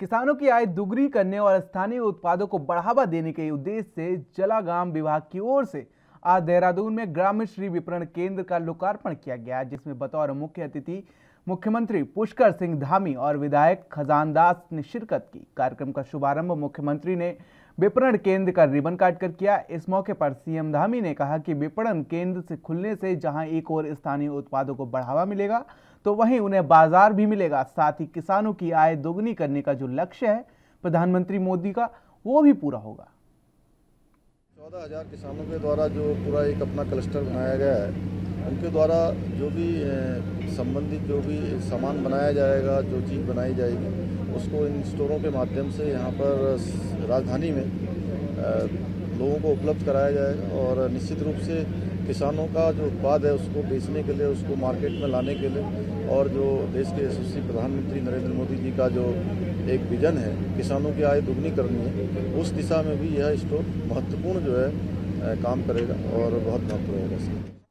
किसानों की आय दुगनी करने और स्थानीय उत्पादों को बढ़ावा देने के उद्देश्य से जलागाम विभाग की ओर से आज देहरादून में ग्राम्य श्री विपणन केंद्र का लोकार्पण किया गया, जिसमें बतौर मुख्य अतिथि मुख्यमंत्री पुष्कर सिंह धामी और विधायक खजानदास ने शिरकत की। कार्यक्रम का शुभारंभ मुख्यमंत्री ने विपणन केंद्र का रिबन काटकर किया। इस मौके पर सीएम धामी ने कहा कि विपणन केंद्र से खुलने से जहां एक और स्थानीय उत्पादों को बढ़ावा मिलेगा तो वहीं उन्हें बाजार भी मिलेगा, साथ ही किसानों की आय दोगुनी करने का जो लक्ष्य है प्रधानमंत्री मोदी का, वो भी पूरा होगा। 14,000 किसानों के द्वारा जो पूरा एक अपना क्लस्टर बनाया गया है, उनके द्वारा जो भी संबंधित जो भी सामान बनाया जाएगा, जो चीज़ बनाई जाएगी, उसको इन स्टोरों के माध्यम से यहाँ पर राजधानी में लोगों को उपलब्ध कराया जाएगा और निश्चित रूप से किसानों का जो उत्पाद है उसको बेचने के लिए, उसको मार्केट में लाने के लिए और जो देश के यशस्वी प्रधानमंत्री नरेंद्र मोदी जी का जो एक विजन है किसानों की आय दुगनी करनी है, उस दिशा में भी यह स्टोर महत्वपूर्ण जो है काम करेगा और बहुत महत्व रहेगा।